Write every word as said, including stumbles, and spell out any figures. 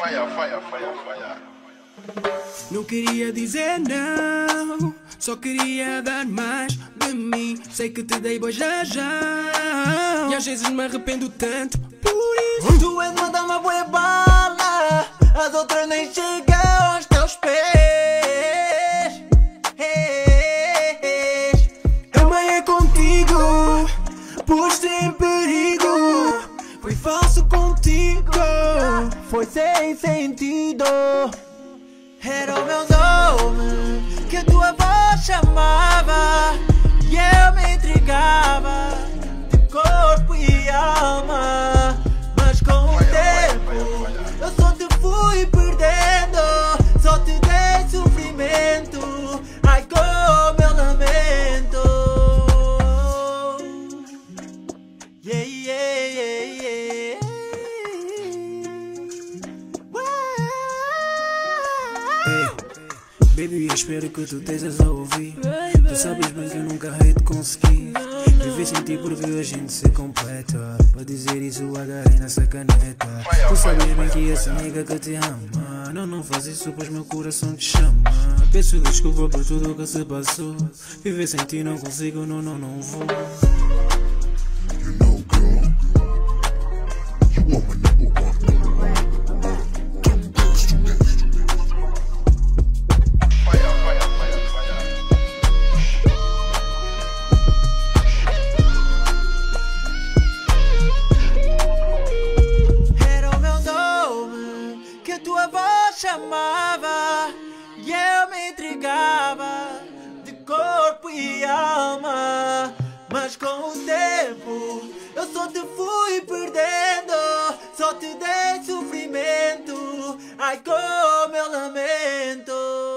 Fire, fire, fire, fire. Não queria dizer não, só queria dar mais de mim. Sei que te dei boa já já, e às vezes me arrependo tanto. Por isso tu és uma dama boa bala, as outras nem chegam aos teus pés. Também é contigo, pus-te em perigo. Fui falso contigo, Foi sem sentido. Era o meu nome que a tua voz chamava, e eu me entregava de corpo e alma. Mas com o tempo eu só te fui perdendo, só te dei sofrimento. Ai, como eu lamento. Yeah, yeah, yeah, yeah. baby, eu espero que tu estejas a ouvir. Tu sabes bem que eu nunca hei de conseguir viver sem ti porque a gente se completa. Para dizer isso agarrei nessa caneta. Tu sabes bem que essa nega que te ama, não, não faz isso pois meu coração te chama. Peço desculpa por tudo o que se passou. Viver sem ti não consigo, não, não, não vou. Tua voz chamava e eu me entregava de corpo e alma. Mas com o tempo eu só te fui perdendo, só te dei sofrimento. Ai, como eu lamento.